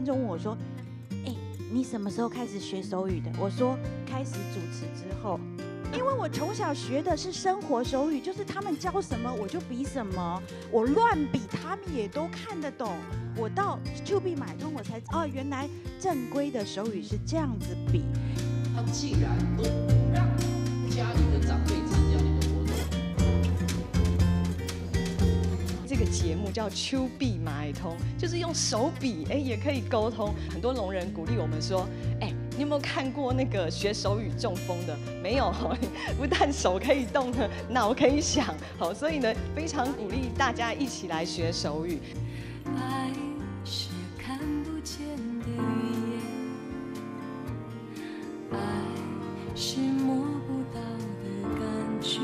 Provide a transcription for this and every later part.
观众问我说：“哎，你什么时候开始学手语的？”我说：“开始主持之后。”因为我从小学的是生活手语，就是他们教什么我就比什么，我乱比他们也都看得懂。我到丘比买通我才哦，原来正规的手语是这样子比。 他竟然都不让家里的长辈参加你的活动。 这个节目叫丘比马尔通，就是用手比，也可以沟通。很多聋人鼓励我们说，你有没有看过那个学手语中风的？没有，不但手可以动呢，脑可以想，好，所以呢，非常鼓励大家一起来学手语。 爱是看不见的语言，爱是摸不到的感觉，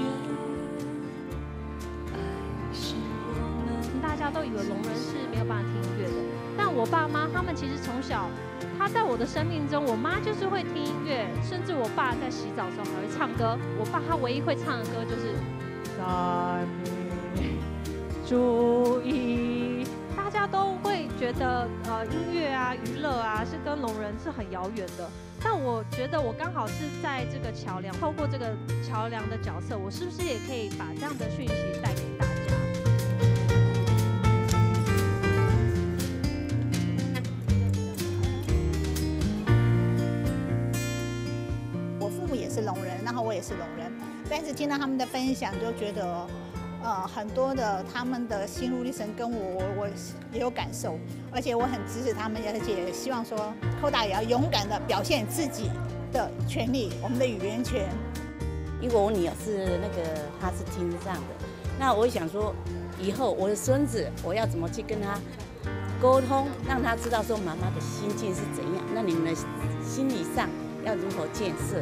爱是我们。 大家都以为聋人是没有办法听音乐的，但我爸妈他们其实从小。他在我的生命中，我妈就是会听音乐，甚至我爸在洗澡的时候还会唱歌。我爸他唯一会唱的歌就是“三民主义”。大家都会觉得音乐啊、娱乐啊是跟聋人是很遥远的。但我觉得我刚好是在这个桥梁，透过这个桥梁的角色，我是不是也可以把这样的讯息带给大家？ 是聋人，然后我也是聋人，但是听到他们的分享，就觉得，很多的他们的心路历程跟我也有感受，而且我很支持他们，而且也希望说，Koda也要勇敢的表现自己的权利，我们的语言权。 因为我女儿是她是听障的，那我想说，以后我的孙子我要怎么去跟他沟通，让他知道说妈妈的心境是怎样，那你们的心理上要如何建设？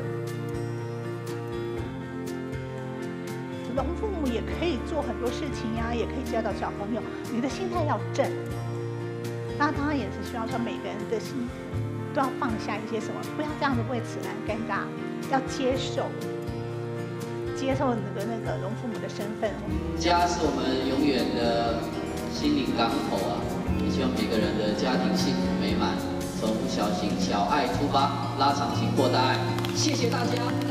聋父母也可以做很多事情呀，也可以教导小朋友，你的心态要正。那当然也是希望说每个人的心都要放下一些什么，不要这样子为此而尴尬，要接受那个聋父母的身份。 家是我们永远的心灵港口啊！也希望每个人的家庭幸福美满，从小情小爱出发，拉长情扩大爱。谢谢大家。